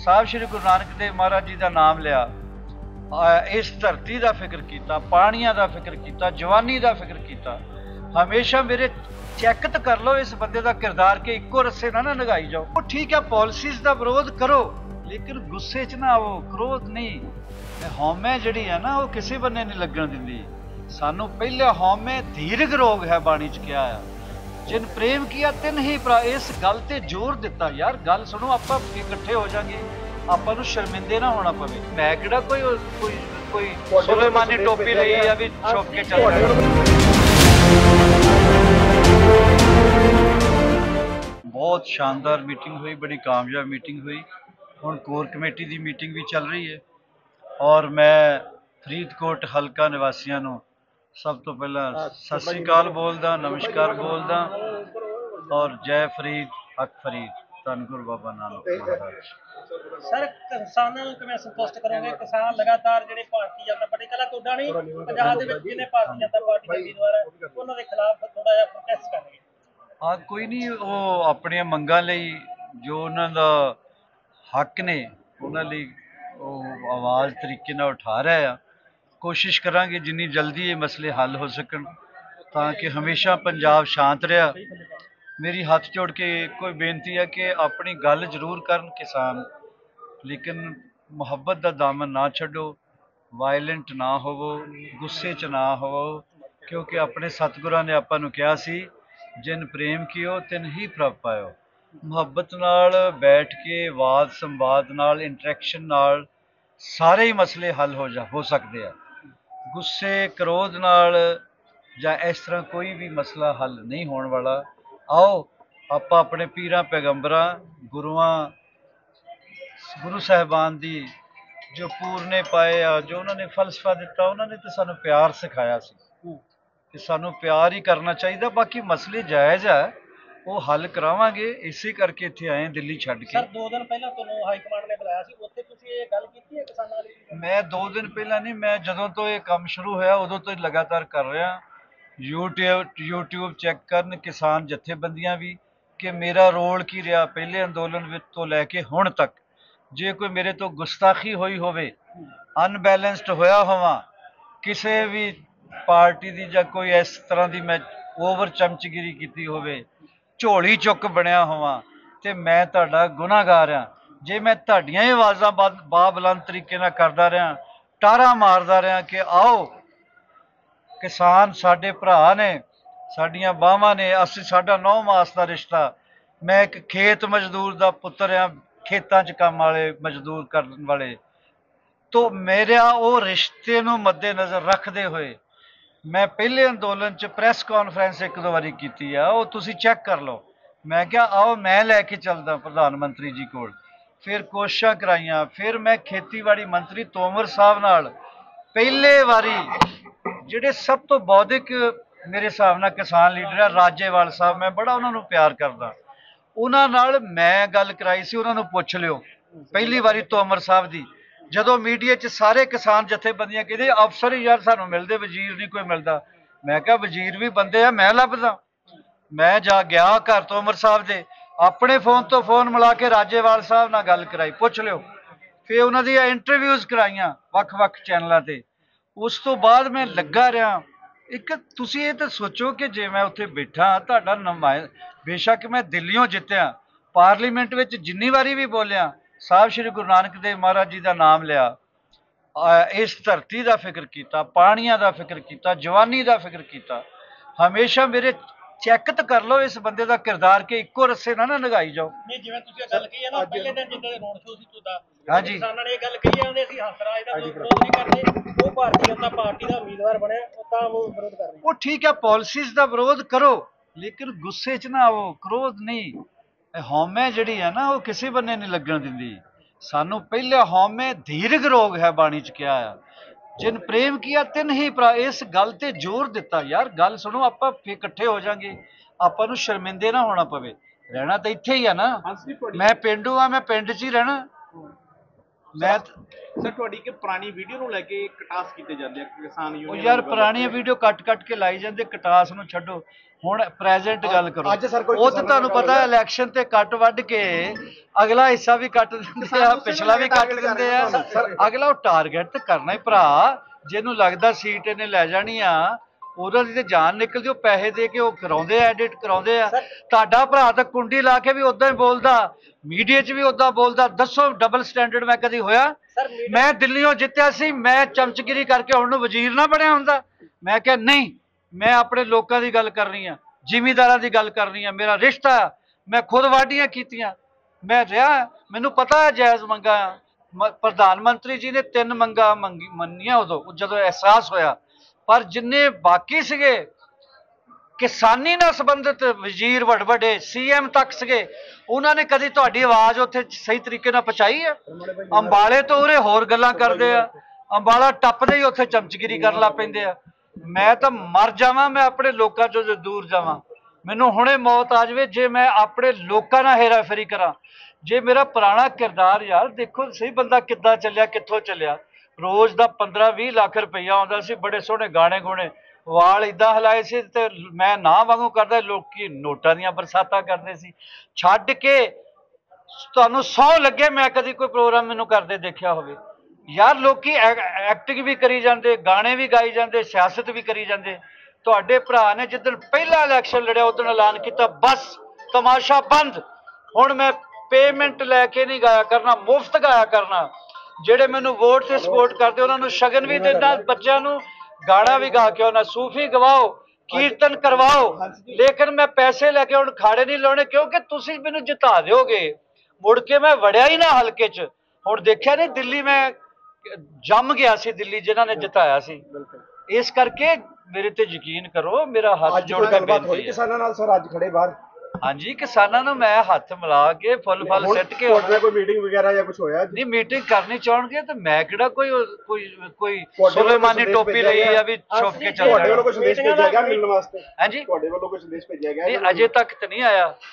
साहब श्री गुरु नानक देव महाराज जी का नाम लिया, इस धरती का फिक्र किया, पानियां का फिक्र किया, जवानी का फिक्र किया। हमेशा मेरे चैक तो कर लो इस बंदे का किरदार के इको रस्से ना नगाई जाओ। वो ठीक है, पॉलिसीज का विरोध करो लेकिन गुस्से च ना आओ, क्रोध नहीं। हौमे जिहड़ी है ना वो किसी बन्ने नहीं लगन दिंदी। सानू पहले हौमे दीर्घ रोग है बाणी च क्या है, जिन प्रेम किया तिन ही भरा। इस गल ते जोर दिता यार, गल सुनो, आपां इकट्ठे हो जाएंगे, आपां नूं शर्मिंदे ना होना पवे। मैं किहड़ा कोई कोई कोई सुलेमानी टोपी लई आ भी छुप के चल रहा। बहुत शानदार मीटिंग हुई, बड़ी कामयाब मीटिंग हुई। हुण कोर कमेटी की मीटिंग भी चल रही है और मैं फरीदकोट हलका निवासियों नूं सब तो पहला सत श्री अकाल बोलदा, नमस्कार बोलदा और जय फरीद हक फरीद, धन गुरु बाबा नानक महाराज। सर किसानां नूं किवें संतुष्ट करोगे? किसान लगातार जिहड़े भारतीय जनता पार्टी कला तोड़ा नहीं पंजाब दे विच जिहने भारतीय जनता पार्टी दे उम्मीदवार है उन्हां दे खिलाफ थोड़ा जिहा प्रोटेस्ट कर रहे हैं। हाँ कोई नहीं, वो अपनी मंगां लई जो उन्हां दा हक ने उन्हां लई ਉਹ ਆਵਾਜ਼ ਤਰੀਕੇ ਨਾਲ ਉਠਾ ਰਿਹਾ ਆ। ਕੋਸ਼ਿਸ਼ ਕਰਾਂਗੇ ਜਿੰਨੀ ਜਲਦੀ ਇਹ ਮਸਲੇ ਹੱਲ ਹੋ ਸਕਣ ਤਾਂ ਕਿ ਹਮੇਸ਼ਾ ਪੰਜਾਬ ਸ਼ਾਂਤ ਰਿਹਾ। ਮੇਰੀ ਹੱਥ ਜੋੜ ਕੇ ਕੋਈ ਬੇਨਤੀ ਹੈ ਕਿ ਆਪਣੀ ਗੱਲ ਜ਼ਰੂਰ ਕਰਨ ਕਿਸਾਨ, ਲੇਕਿਨ ਮੁਹੱਬਤ ਦਾ ਦਾਮਨ ਨਾ ਛੱਡੋ, ਵਾਇਲੈਂਟ ਨਾ ਹੋਵੋ, ਗੁੱਸੇ 'ਚ ਨਾ ਹੋਵੋ, ਕਿਉਂਕਿ ਆਪਣੇ ਸਤਿਗੁਰਾਂ ਨੇ ਆਪਾਂ ਨੂੰ ਕਿਹਾ ਸੀ ਜਿਨ ਪ੍ਰੇਮ ਕੀਓ ਤਿਨ ਹੀ ਪ੍ਰਭ ਪਾਇਓ। ਮੁਹੱਬਤ ਨਾਲ ਬੈਠ ਕੇ ਵਾਦ ਸੰਵਾਦ ਨਾਲ ਇੰਟਰੈਕਸ਼ਨ ਨਾਲ ਸਾਰੇ ਹੀ ਮਸਲੇ ਹੱਲ ਹੋ ਸਕਦੇ ਆ। ਗੁੱਸੇ ਕ੍ਰੋਧ ਨਾਲ ਜਾਂ ਇਸ ਤਰ੍ਹਾਂ ਕੋਈ ਵੀ ਮਸਲਾ ਹੱਲ ਨਹੀਂ ਹੋਣ ਵਾਲਾ। ਆਓ ਆਪਾਂ ਆਪਣੇ ਪੀਰਾਂ ਪੈਗੰਬਰਾਂ ਗੁਰੂਆਂ ਗੁਰੂ ਸਾਹਿਬਾਨ ਦੀ ਜੋ ਪੂਰਨੇ ਪਾਏ ਆ, ਜੋ ਉਹਨਾਂ ਨੇ ਫਲਸਫਾ ਦਿੱਤਾ, ਉਹਨਾਂ ਨੇ ਤਾਂ ਸਾਨੂੰ ਪਿਆਰ ਸਿਖਾਇਆ ਸੀ ਕਿ ਸਾਨੂੰ ਪਿਆਰ ਹੀ ਕਰਨਾ ਚਾਹੀਦਾ। ਬਾਕੀ ਮਸਲੇ ਜਾਇਜ਼ ਆ, ਉਹ ਹੱਲ ਕਰਾਵਾਂਗੇ। ਇਸੇ ਕਰਕੇ ਇੱਥੇ ਆਏ ਦਿੱਲੀ ਛੱਡ ਕੇ। ਸਰ 2 ਦਿਨ ਪਹਿਲਾਂ ਤੁਹਾਨੂੰ ਹਾਈ ਕਮਾਂਡ ਨੇ ਬੁਲਾਇਆ ਸੀ, ਉੱਥੇ ਤੁਸੀਂ ਇਹ ਗੱਲ ਕੀਤੀ ਹੈ ਕਿਸਾਨਾਂ ਵਾਲੀ? ਮੈਂ 2 ਦਿਨ ਪਹਿਲਾਂ ਨਹੀਂ, ਮੈਂ ਜਦੋਂ ਤੋਂ ਇਹ ਕੰਮ ਸ਼ੁਰੂ ਹੋਇਆ ਉਦੋਂ ਤੋਂ ਲਗਾਤਾਰ ਕਰ ਰਿਹਾ। YouTube ਚੈੱਕ ਕਰਨ ਕਿਸਾਨ ਜਥੇਬੰਦੀਆਂ ਵੀ ਕਿ ਮੇਰਾ ਰੋਲ ਕੀ ਰਿਹਾ ਪਹਿਲੇ ਅੰਦੋਲਨ ਵਿੱਚ ਤੋਂ ਲੈ ਕੇ ਹੁਣ ਤੱਕ। ਜੇ ਕੋਈ ਮੇਰੇ ਤੋਂ ਗੁਸਤਾਖੀ ਹੋਈ ਹੋਵੇ, ਅਨਬੈਲੈਂਸਡ ਹੋਇਆ ਹੋਵਾਂ, ਕਿਸੇ ਵੀ ਪਾਰਟੀ ਦੀ ਜਾਂ ਕੋਈ ਇਸ ਤਰ੍ਹਾਂ ਦੀ ਮੈਂ ਓਵਰ ਚਮਚਗਿਰੀ ਕੀਤੀ ਹੋਵੇ, ਝੋਲੀ ਚੁੱਕ ਬਣਿਆ ਹੋਵਾਂ, ਤੇ ਮੈਂ ਤੁਹਾਡਾ ਗੁਨਾਹਗਾਰ ਹਾਂ। ਜੇ ਮੈਂ ਤੁਹਾਡੀਆਂ ਹੀ ਆਵਾਜ਼ਾਂ ਬਾਬੁਲੰਦ ਤਰੀਕੇ ਨਾਲ ਕਰਦਾ ਰਿਹਾ, ਟਾਰਾਂ ਮਾਰਦਾ ਰਿਹਾ ਕਿ ਆਓ ਕਿਸਾਨ ਸਾਡੇ ਭਰਾ ਨੇ, ਸਾਡੀਆਂ ਬਾਹਾਂ ਨੇ, ਅਸੀਂ ਸਾਡਾ 9 ਮਾਸ ਦਾ ਰਿਸ਼ਤਾ, ਮੈਂ ਇੱਕ ਖੇਤ ਮਜ਼ਦੂਰ ਦਾ ਪੁੱਤਰ ਹਾਂ, ਖੇਤਾਂ 'ਚ ਕੰਮ ਵਾਲੇ ਮਜ਼ਦੂਰ ਕਰਨ ਵਾਲੇ, ਤੋ ਮੇਰਾ ਉਹ ਰਿਸ਼ਤੇ ਨੂੰ ਮੱਦੇ ਨਜ਼ਰ ਰੱਖਦੇ ਹੋਏ ਮੈਂ ਪਹਿਲੇ ਅੰਦੋਲਨ 'ਚ ਪ੍ਰੈਸ ਕਾਨਫਰੰਸ 1-2 ਵਾਰੀ ਕੀਤੀ ਆ, ਉਹ ਤੁਸੀਂ ਚੈੱਕ ਕਰ ਲਓ। ਮੈਂ ਕਿਹਾ ਆਓ ਮੈਂ ਲੈ ਕੇ ਚੱਲਦਾ ਪ੍ਰਧਾਨ ਮੰਤਰੀ ਜੀ ਕੋਲ। ਫਿਰ ਕੋਸ਼ਿਸ਼ਾਂ ਕਰਾਈਆਂ, ਫਿਰ ਮੈਂ ਖੇਤੀਬਾੜੀ ਮੰਤਰੀ ਤੋਮਰ ਸਾਹਿਬ ਨਾਲ ਪਹਿਲੇ ਵਾਰੀ, ਜਿਹੜੇ ਸਭ ਤੋਂ ਬੌਧਿਕ ਮੇਰੇ ਹਿਸਾਬ ਨਾਲ ਕਿਸਾਨ ਲੀਡਰ ਆ, ਰਾਜੇਵਾਲ ਸਾਹਿਬ, ਮੈਂ ਬੜਾ ਉਹਨਾਂ ਨੂੰ ਪਿਆਰ ਕਰਦਾ, ਉਹਨਾਂ ਨਾਲ ਮੈਂ ਗੱਲ ਕਰਾਈ ਸੀ। ਉਹਨਾਂ ਨੂੰ ਪੁੱਛ ਲਿਓ, ਪਹਿਲੀ ਵਾਰੀ ਤੋਮਰ ਸਾਹਿਬ ਦੀ, ਜਦੋਂ ਮੀਡੀਆ 'ਚ ਸਾਰੇ ਕਿਸਾਨ ਜਥੇਬੰਦੀਆਂ ਕਹਿੰਦੇ ਅਫਸਰ ਹੀ ਯਾਰ ਸਾਨੂੰ ਮਿਲਦੇ, ਵਜ਼ੀਰ ਨਹੀਂ ਕੋਈ ਮਿਲਦਾ। ਮੈਂ ਕਿਹਾ ਵਜ਼ੀਰ ਵੀ ਬੰਦੇ ਆ, ਮੈਂ ਲੱਭਦਾ। ਮੈਂ ਜਾ ਗਿਆ ਘਰ ਤੋਮਰ ਸਾਹਿਬ ਦੇ, ਆਪਣੇ ਫੋਨ ਤੋਂ ਫੋਨ ਮਿਲਾ ਕੇ ਰਾਜੇਵਾਲ ਸਾਹਿਬ ਨਾਲ ਗੱਲ ਕਰਾਈ, ਪੁੱਛ ਲਿਓ। ਫਿਰ ਉਹਨਾਂ ਦੀਆਂ ਇੰਟਰਵਿਊਜ਼ ਕਰਾਈਆਂ ਵੱਖ-ਵੱਖ ਚੈਨਲਾਂ ਤੇ। ਉਸ ਤੋਂ ਬਾਅਦ ਮੈਂ ਲੱਗਾ ਰਿਹਾ। ਇੱਕ ਤੁਸੀਂ ਇਹ ਤਾਂ ਸੋਚੋ ਕਿ ਜੇ ਮੈਂ ਉੱਥੇ ਬੈਠਾ, ਤੁਹਾਡਾ ਬੇਸ਼ੱਕ ਮੈਂ ਦਿੱਲੀੋਂ ਜਿੱਤਿਆ, ਪਾਰਲੀਮੈਂਟ ਵਿੱਚ ਜਿੰਨੀ ਵਾਰੀ ਵੀ ਬੋਲਿਆ, ਸਾਹਿਬ ਸ਼੍ਰੀ ਗੁਰੂ ਨਾਨਕ ਦੇਵ ਮਹਾਰਾਜ ਜੀ ਦਾ ਨਾਮ ਲਿਆ, ਇਸ ਧਰਤੀ ਦਾ ਫਿਕਰ ਕੀਤਾ, ਪਾਣੀਆਂ ਦਾ ਫਿਕਰ ਕੀਤਾ, ਜਵਾਨੀ ਦਾ ਫਿਕਰ ਕੀਤਾ। ਹਮੇਸ਼ਾ ਮੇਰੇ ਚੈੱਕ ਤਾਂ ਕਰ ਲਓ ਇਸ ਬੰਦੇ ਦਾ ਕਿਰਦਾਰ ਕਿ ਇੱਕੋ ਰੱਸੇ ਨਾ ਨਗਾਈ ਜਾਓ। ਨਹੀਂ ਜਿਵੇਂ ਤੁਸੀਂ ਗੱਲ ਕਹੀ ਹੈ ਨਾ, ਪਹਿਲੇ ਦਿਨ ਜਿੱਦਾਂ ਰੋਡ ਸ਼ੋਅ ਸੀ ਤੁਹਾਡਾ, ਹਾਂਜੀ, ਕਿਸਾਨਾਂ ਨੇ ਇਹ ਗੱਲ ਕਹੀ ਜਾਂਦੇ ਅਸੀਂ ਹੰਸਰਾਜ ਦਾ ਵਿਰੋਧ ਨਹੀਂ ਕਰਦੇ, ਉਹ ਭਾਰਤੀ ਜਨਤਾ ਪਾਰਟੀ ਦਾ ਉਮੀਦਵਾਰ ਬਣਿਆ ਤਾਂ ਉਹ ਵਿਰੋਧ ਕਰ ਰਹੇ। ਉਹ ਠੀਕ ਹੈ, ਪॉलिसीज ਦਾ ਵਿਰੋਧ ਕਰੋ ਲੇਕਿਨ ਗੁੱਸੇ 'ਚ ਨਾ ਆਵੋ, ਕ੍ਰੋਧ ਨਹੀਂ। ਹਉਮੈ ਜਿਹੜੀ ਹੈ ਨਾ ਉਹ ਕਿਸੇ ਬੰਨੇ ਨਹੀਂ ਲੱਗਣ ਦਿੰਦੀ। ਸਾਨੂੰ ਪਹਿਲੇ ਹਉਮੈ ਦੀਰਘ ਰੋਗ ਹੈ ਬਾਣੀ 'ਚ ਕਿਹਾ ਆ, ਜਿਨ ਪ੍ਰੇਮ ਕੀਆ ਤਿਨ ਹੀ ਭਰਾ। ਇਸ ਗੱਲ ਤੇ ਜ਼ੋਰ ਦਿੱਤਾ ਯਾਰ, ਗੱਲ ਸੁਣੋ, ਆਪਾਂ ਇਕੱਠੇ ਹੋ ਜਾਾਂਗੇ, ਆਪਾਂ ਨੂੰ ਸ਼ਰਮਿੰਦੇ ਨਾ ਹੋਣਾ ਪਵੇ। ਰਹਿਣਾ ਤਾਂ ਇੱਥੇ ਹੀ ਆ ਨਾ, ਮੈਂ ਪੇਂਡੂ ਆ, ਮੈਂ ਪਿੰਡ 'ਚ ਹੀ ਰਹਿਣਾ। ਮੈਂ ਸਰ ਤੁਹਾਡੀ ਕਿ ਪੁਰਾਣੀ ਵੀਡੀਓ ਨੂੰ ਲੈ ਕੇ ਕਟਾਸ ਕੀਤੇ ਜਾਂਦੇ ਆ ਕਿਸਾਨ ਉਹ ਯੂਨੀਅਨ ਯਾਰ ਪੁਰਾਣੀਆਂ ਵੀਡੀਓ ਕੱਟ ਕੇ ਲਾਈ ਜਾਂਦੇ, ਕਟਾਸ ਨੂੰ ਛੱਡੋ, ਹੁਣ ਪ੍ਰੈਜ਼ੈਂਟ ਗੱਲ ਕਰੋ। ਅੱਜ ਸਰ ਕੋਈ ਉਹ ਤਾਂ ਤੁਹਾਨੂੰ ਪਤਾ ਹੈ ਇਲੈਕਸ਼ਨ ਤੇ ਕੱਟ ਵੱਢ ਕੇ ਅਗਲਾ ਹਿੱਸਾ ਵੀ ਕੱਟ ਦਿੰਦੇ ਆ, ਪਿਛਲਾ ਵੀ ਕੱਟ ਦਿੰਦੇ ਆ। ਅਗਲਾ ਉਹ ਟਾਰਗੇਟ ਤੇ ਕਰਨਾ ਹੀ ਭਰਾ, ਜਿਹਨੂੰ ਲੱਗਦਾ ਸੀਟ ਇਹਨੇ ਲੈ ਜਾਣੀ ਆ ਉਹਦਾ ਦੀ ਤੇ ਜਾਨ ਨਿਕਲਦੀ, ਉਹ ਪੈਸੇ ਦੇ ਕੇ ਉਹ ਕਰਾਉਂਦੇ ਆ, ਐਡਿਟ ਕਰਾਉਂਦੇ ਆ। ਤੁਹਾਡਾ ਭਰਾ ਤਾਂ ਕੁੰਡੀ ਲਾ ਕੇ ਵੀ ਉਦਾਂ ਹੀ ਬੋਲਦਾ, ਮੀਡੀਆ 'ਚ ਵੀ ਉਦਾਂ ਬੋਲਦਾ। ਦੱਸੋ ਡਬਲ ਸਟੈਂਡਰਡ ਮੈਂ ਕਦੀ ਹੋਇਆ? ਮੈਂ ਦਿੱਲੀੋਂ ਜਿੱਤਿਆ ਸੀ, ਮੈਂ ਚਮਚਗਿਰੀ ਕਰਕੇ ਹੁਣ ਨੂੰ ਵਜ਼ੀਰ ਨਾ ਬਣਿਆ ਹੁੰਦਾ? ਮੈਂ ਕਿਹਾ ਨਹੀਂ, ਮੈਂ ਆਪਣੇ ਲੋਕਾਂ ਦੀ ਗੱਲ ਕਰਨੀ ਆ, ਜ਼ਿਮੀਂਦਾਰਾਂ ਦੀ ਗੱਲ ਕਰਨੀ ਆ, ਮੇਰਾ ਰਿਸ਼ਤਾ। ਮੈਂ ਖੁਦ ਵਾਢੀਆਂ ਕੀਤੀਆਂ, ਮੈਂ ਰਿਹਾ, ਮੈਨੂੰ ਪਤਾ ਹੈ ਜਾਇਜ਼ ਮੰਗਾਂ। ਪ੍ਰਧਾਨ ਮੰਤਰੀ ਜੀ ਨੇ 3 ਮੰਗਾਂ ਮੰਨੀਆਂ ਉਦੋਂ ਜਦੋਂ ਅਹਿਸਾਸ ਹੋਇਆ, ਪਰ ਜਿੰਨੇ ਬਾਕੀ ਸੀਗੇ ਕਿਸਾਨੀ ਨਾਲ ਸੰਬੰਧਿਤ ਵਜ਼ੀਰ ਵੱਡੇ ਸੀਐਮ ਤੱਕ ਸੀਗੇ, ਉਹਨਾਂ ਨੇ ਕਦੀ ਤੁਹਾਡੀ ਆਵਾਜ਼ ਉੱਥੇ ਸਹੀ ਤਰੀਕੇ ਨਾਲ ਪਹੁੰਚਾਈ ਹੈ? ਅੰਬਾਲੇ ਤੋਂ ਉਰੇ ਹੋਰ ਗੱਲਾਂ ਕਰਦੇ ਆ, ਅੰਬਾਲਾ ਟੱਪਦੇ ਹੀ ਉੱਥੇ ਚਮਚਗਿਰੀ ਕਰਨ ਲੱਗ ਪੈਂਦੇ ਆ। ਮੈਂ ਤਾਂ ਮਰ ਜਾਵਾਂ, ਮੈਂ ਆਪਣੇ ਲੋਕਾਂ ਚੋਂ ਜੋ ਦੂਰ ਜਾਵਾਂ, ਮੈਨੂੰ ਹੁਣੇ ਮੌਤ ਆ ਜਾਵੇ ਜੇ ਮੈਂ ਆਪਣੇ ਲੋਕਾਂ ਨਾਲ ਹੇਰਾਫੇਰੀ ਕਰਾਂ। ਜੇ ਮੇਰਾ ਪੁਰਾਣਾ ਕਿਰਦਾਰ, ਯਾਰ ਦੇਖੋ ਸਹੀ ਬੰਦਾ ਕਿੱਦਾਂ ਚੱਲਿਆ, ਕਿੱਥੋਂ ਚੱਲਿਆ। ਰੋਜ਼ ਦਾ 15-20 ਲੱਖ ਰੁਪਈਆ ਆਉਂਦਾ ਸੀ, ਬੜੇ ਸੋਹਣੇ ਗਾਣੇ ਗੋਣੇ, ਵਾਲ ਇਦਾਂ ਹਿਲਾਏ ਸੀ ਤੇ ਮੈਂ ਨਾ ਵਾਂਗੂ ਕਰਦਾ, ਲੋਕੀ ਨੋਟਾਂ ਦੀਆਂ ਬਰਸਾਤਾਂ ਕਰਦੇ ਸੀ। ਛੱਡ ਕੇ ਤੁਹਾਨੂੰ ਸਹੁੰ ਲੱਗੇ ਮੈਂ ਕਦੀ ਕੋਈ ਪ੍ਰੋਗਰਾਮ ਮੈਨੂੰ ਕਰਦੇ ਦੇਖਿਆ ਹੋਵੇ? ਯਾਰ ਲੋਕੀ ਐਕਟਿੰਗ ਵੀ ਕਰੀ ਜਾਂਦੇ, ਗਾਣੇ ਵੀ ਗਾਈ ਜਾਂਦੇ, ਸਿਆਸਤ ਵੀ ਕਰੀ ਜਾਂਦੇ। ਤੁਹਾਡੇ ਭਰਾ ਨੇ ਜਿੱਦਣ ਪਹਿਲਾ ਇਲੈਕਸ਼ਨ ਲੜਿਆ ਉਦੋਂ ਐਲਾਨ ਕੀਤਾ ਬਸ ਤਮਾਸ਼ਾ ਬੰਦ, ਹੁਣ ਮੈਂ ਪੇਮੈਂਟ ਲੈ ਕੇ ਨਹੀਂ ਗਾਇਆ ਕਰਨਾ, ਮੁਫਤ ਗਾਇਆ ਕਰਨਾ। ਜਿਹੜੇ ਮੈਨੂੰ ਵੋਟ ਤੇ ਸਪੋਰਟ ਕਰਦੇ ਉਹਨਾਂ ਨੂੰ ਸ਼ਗਨ ਵੀ ਦਿੰਦਾ, ਬੱਚਿਆਂ ਨੂੰ ਗਾਣਾ ਵੀ ਗਾ ਕੇ ਉਹਨਾਂ, ਸੂਫੀ ਗਵਾਓ, ਕੀਰਤਨ ਕਰਵਾਓ, ਲੇਕਿਨ ਮੈਂ ਪੈਸੇ ਲੈ ਕੇ ਹੁਣ ਖਾੜੇ ਨਹੀਂ ਲਾਉਣੇ, ਕਿਉਂਕਿ ਤੁਸੀਂ ਮੈਨੂੰ ਜਿਤਾ ਦਿਓਗੇ, ਮੁੜ ਕੇ ਮੈਂ ਵੜਿਆ ਹੀ ਨਾ ਹਲਕੇ 'ਚ। ਹੁਣ ਦੇਖਿਆ ਨਹੀਂ ਦਿੱਲੀ ਮੈਂ ਜੰਮ ਗਿਆ ਸੀ, ਦਿੱਲੀ ਜਿਨ੍ਹਾਂ ਨੇ ਜਿਤਾਇਆ ਸੀ। ਇਸ ਕਰਕੇ ਮੇਰੇ ਤੇ ਯਕੀਨ ਕਰੋ, ਮੇਰਾ ਹੱਥ ਜੋੜ ਕੇ ਬੇਨਤੀ ਹੈ। ਕਿਸਾਨਾਂ ਨਾਲ ਸਰ ਅੱਜ ਖੜੇ ਬਾਹਰ, ਹਾਂਜੀ ਕਿਸਾਨਾਂ ਨੂੰ ਮੈਂ ਹੱਥ ਮਿਲਾ ਕੇ ਫੁੱਲ ਸਿੱਟ ਕੇ ਕੋਈ ਮੀਟਿੰਗ ਵਗੈਰਾ ਜਾਂ ਕੁਝ ਹੋਇਆ? ਨਹੀਂ, ਮੀਟਿੰਗ ਕਰਨੀ ਚਾਹਣਗੇ ਤਾਂ ਮੈਂ ਕਿਹੜਾ ਕੋਈ ਸੁਲੇਮਾਨੀ ਟੋਪੀ ਲਈ ਆ ਵੀ ਛੁਪ ਕੇ ਚੱਲ ਤੁਹਾਡੇ ਵੱਲੋਂ ਕੋਈ ਸੰਦੇਸ਼ ਭੇਜਿਆ ਗਿਆ ਮਿਲਣ ਵਾਸਤੇ? ਹਾਂਜੀ ਤੁਹਾਡੇ ਵੱਲੋਂ ਕੋਈ ਸੰਦੇਸ਼ ਭੇਜਿਆ ਗਿਆ? ਨਹੀਂ, ਅਜੇ ਤੱਕ ਤਾਂ ਨਹੀਂ ਆਇਆ।